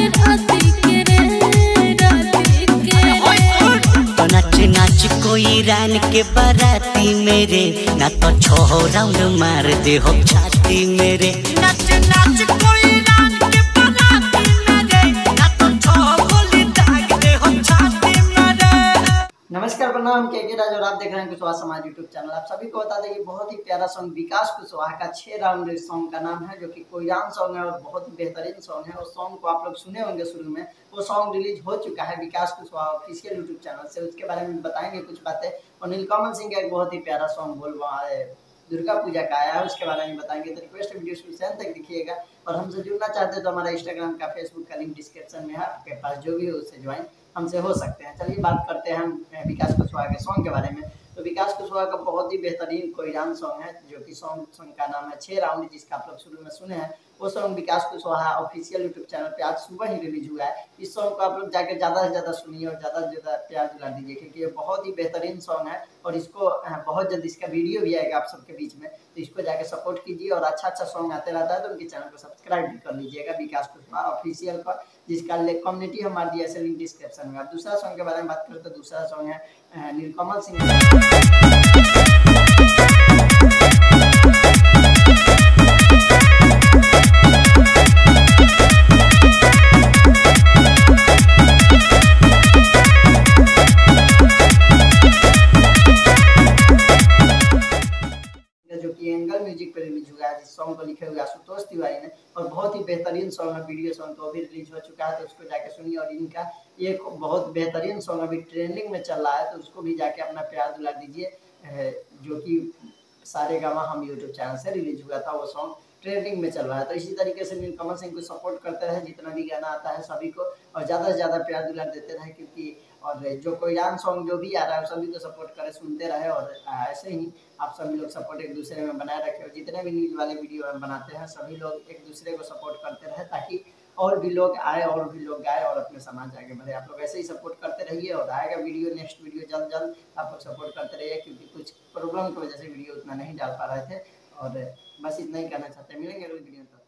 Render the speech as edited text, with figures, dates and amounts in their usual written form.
तो नाच नाच कोई रान के बाराती मेरे, ना तो 6 राउंड मार दे हो छाती मेरे। नाच नाच कोई रान के बाराती मेरे, ना तो 6 गोली दाग दे हो छाती मेरे। नमस्कार, प्रणाम, के राज और आप देख रहे हैं कुशवाहा समाज यूट्यूब चैनल। आप सभी को बता दें कि बहुत ही प्यारा सॉन्ग विकास कुशवाहा का 6 राउंड सॉन्ग का नाम है, जो कि कोरियन सॉन्ग है और बहुत ही बेहतरीन सॉन्ग है। उस सॉन्ग को आप लोग सुने होंगे शुरू में। वो सॉन्ग रिलीज हो चुका है Vikas Kushwaha official YouTube channel से। उसके बारे में बताएंगे कुछ बातें। और नीलकमल सिंह का एक बहुत ही प्यारा सॉन्ग बोलवा दुर्गा पूजा का आया है, उसके बारे में बताएंगे। तो रिक्वेस्ट वीडियो शुरू तक दिखिएगा। और हमसे जुड़ना चाहते हैं तो हमारा इंस्टाग्राम का, फेसबुक का लिंक डिस्क्रिप्शन में है। आपके पास जो भी हो उससे ज्वाइन हमसे हो सकते हैं। चलिए बात करते हैं हम विकास कुशवाहा के सॉन्ग के बारे में। तो विकास कुशवाहा का बहुत ही बेहतरीन कोरियन सॉन्ग है, जो कि सॉन्ग का नाम है 6 राउंड, जिसका आप लोग शुरू में सुने हैं। वो song Vikas Kushwaha official YouTube channel पे आज सुबह ही रिलीज हुआ है। इस सॉन्ग को आप लोग जाकर ज़्यादा से ज़्यादा सुनिए और ज़्यादा से ज़्यादा प्यार दिला दीजिए, क्योंकि ये बहुत ही बेहतरीन सॉन्ग है। और इसको बहुत जल्द इसका वीडियो भी आएगा आप सबके बीच में, तो इसको जाकर सपोर्ट कीजिए। और अच्छा अच्छा सॉन्ग आते रहता है तो उनके चैनल को सब्सक्राइब भी कर लीजिएगा, विकास कुशवाहा ऑफिशियल पर, जिसका कम्युनिटी हमारे दिया है लिंक डिस्क्रिप्शन में। अब दूसरा सॉन्ग के बारे में बात करें तो दूसरा सॉन्ग है नीलकमल सिंह। जो कि एंगल म्यूजिक पे रिलीज हुआ है, जिस सॉन्ग को लिखे हुए आशुतोष तिवारी ने। और बहुत ही बेहतरीन सॉन्ग है, वीडियो सॉन्ग तो अभी रिलीज हो चुका है, तो उसको जाके सुनिए। और इनका एक बहुत बेहतरीन सॉन्ग अभी ट्रेंडिंग में चल रहा है, तो उसको भी जाके अपना प्यार दिला दीजिए। जो कि सारे गामा हम यूट्यूब चैनल से रिलीज हुआ था, वो सॉन्ग ट्रेंडिंग में चल रहा है। तो इसी तरीके से नीलकमल सिंह को सपोर्ट करते रहे, जितना भी गाना आता है सभी को, और ज़्यादा से ज़्यादा प्यार दुलार देते रहे। क्योंकि और जो कोरियन सॉन्ग जो भी आ रहा है सभी को सपोर्ट करें, सुनते रहे। और ऐसे ही आप सभी लोग सपोर्ट एक दूसरे में बनाए रखें। और जितने भी न्यूज़ वाले वीडियो हम बनाते हैं सभी लोग एक दूसरे को सपोर्ट करते रहे, ताकि और भी लोग आए और भी लोग गाए और अपने समाज आगे बढ़े। आप लोग ऐसे ही सपोर्ट करते रहिए। और आएगा वीडियो, नेक्स्ट वीडियो जल्द जल्द। आप लोग सपोर्ट करते रहिए, क्योंकि कुछ प्रॉब्लम की वजह से वीडियो उतना नहीं डाल पा रहे थे। और बस इतना ही कहना चाहते हैं। मिलेंगे अगली वीडियो में।